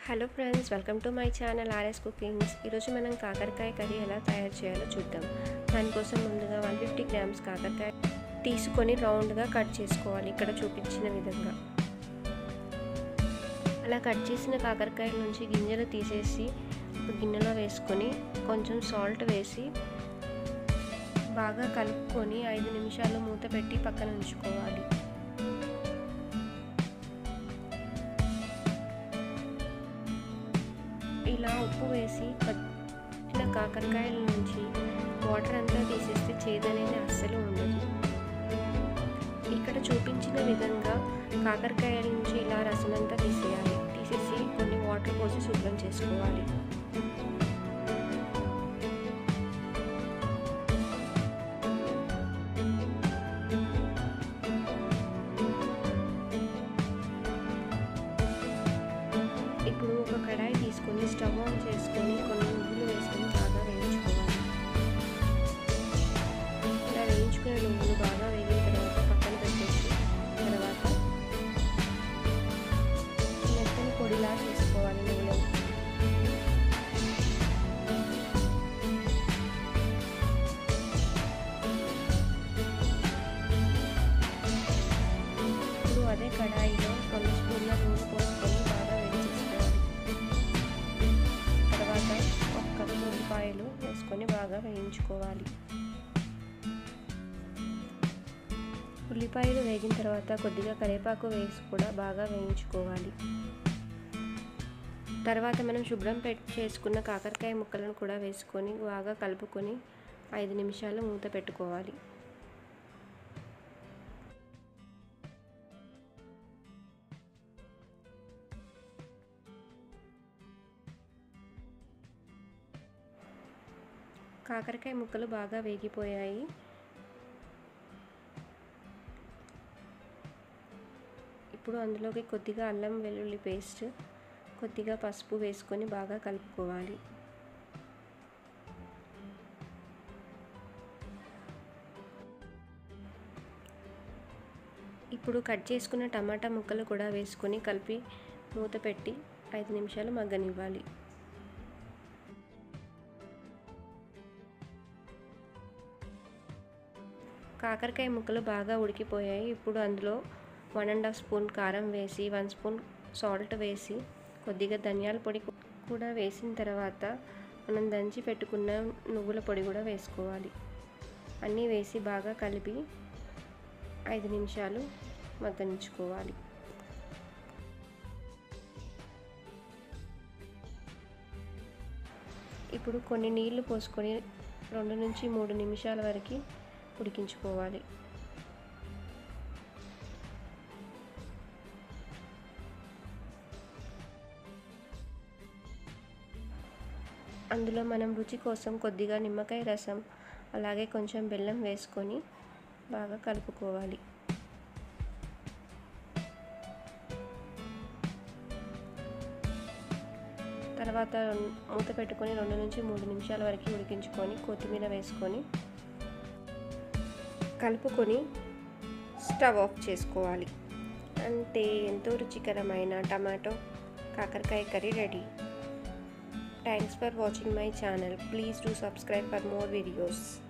Hello friends, welcome to my channel R S cookings. ఈరోజు మనం కాకరకాయ కర్రీ ఎలా తయారు చేయాలో చూద్దాం. దానికోసం ముందుగా 150 గ్రామ్స్ కాకరకాయ తీసుకొని రౌండ్గా కట్ చేసుకోవాలి, ఇక్కడ చూపించిన విధంగా. అలా కట్ చేసిన కాకరకాయల నుంచి గింజలు తీసేసి ఒక గిన్నెలో వేసుకొని కొంచెం సాల్ట్ వేసి బాగా కలుపుకొని 5 నిమిషాలు మూత పెట్టి పక్కన ఉంచుకోవాలి. ఇలా ఉప్పు వేసి కట్టిన కాకరకాయల నుంచి వాటర్ అంతా తీసేస్తే చేదనేది అస్సలు ఉండదు. ఇక్కడ చూపించిన విధంగా కాకరకాయల నుంచి ఇలా రసం అంతా తీసేసి కొన్ని వాటర్ పోసి శుభ్రం చేసుకోవాలి. ఇప్పుడు ఒక కడాయి తీసుకొని స్టవ్ ఆన్ చేసుకొని కొన్ని నువ్వులు వేసుకొని బాగా వేయించుకోవాలి. ఇలా వేయించుకునే నువ్వులు బాగా వేగిన తర్వాత పక్కన పెట్టేసి తర్వాత మెత్తని పొడిలా చేసుకోవాలి. నువ్వులు ఇప్పుడు అదే కడాయిలో 2 స్పూన్ల నూనె పోసుకొని బాగా ఉల్లిపాయలు వేసుకొని బాగా వేయించుకోవాలి. ఉల్లిపాయలు వేగిన తర్వాత కొద్దిగా కరివేపాకు వేసి కూడా బాగా వేయించుకోవాలి. తర్వాత మనం శుభ్రం చేసుకున్న కాకరకాయ ముక్కలను కూడా వేసుకొని బాగా కలుపుకొని 5 నిమిషాలు మూత పెట్టుకోవాలి. కాకరకాయ ముక్కలు బాగా వేగిపోయాయి. ఇప్పుడు అందులోకి కొద్దిగా అల్లం వెల్లుల్లి పేస్ట్, కొద్దిగా పసుపు వేసుకొని బాగా కలుపుకోవాలి. ఇప్పుడు కట్ చేసుకున్న టమాటా ముక్కలు కూడా వేసుకొని కలిపి మూత పెట్టి 5 నిమిషాలు మగ్గనివ్వాలి. కాకరకాయ ముక్కలు బాగా ఉడికిపోయాయి. ఇప్పుడు అందులో 1.5 స్పూన్ కారం వేసి 1 స్పూన్ సాల్ట్ వేసి కొద్దిగా ధనియాల పొడి కూడా వేసిన తర్వాత మనం దంచి పెట్టుకున్న నువ్వుల పొడి కూడా వేసుకోవాలి. అన్నీ వేసి బాగా కలిపి 5 నిమిషాలు మగ్గనించుకోవాలి. ఇప్పుడు కొన్ని నీళ్లు పోసుకొని 2 నుంచి 3 నిమిషాల వరకు ఉడికించుకోవాలి. అందులో మనం రుచి కోసం కొద్దిగా నిమ్మకాయ రసం అలాగే కొంచెం బెల్లం వేసుకొని బాగా కలుపుకోవాలి. తర్వాత మూత పెట్టుకొని 2 నుంచి 3 నిమిషాల వరకు ఉడికించుకొని కొత్తిమీర వేసుకొని కలుపుకొని స్టవ్ ఆఫ్ చేసుకోవాలి. అంటే ఎంతో రుచికరమైన టమాటో కాకరకాయ curry ready. Thanks for watching my channel. Please do subscribe for more videos.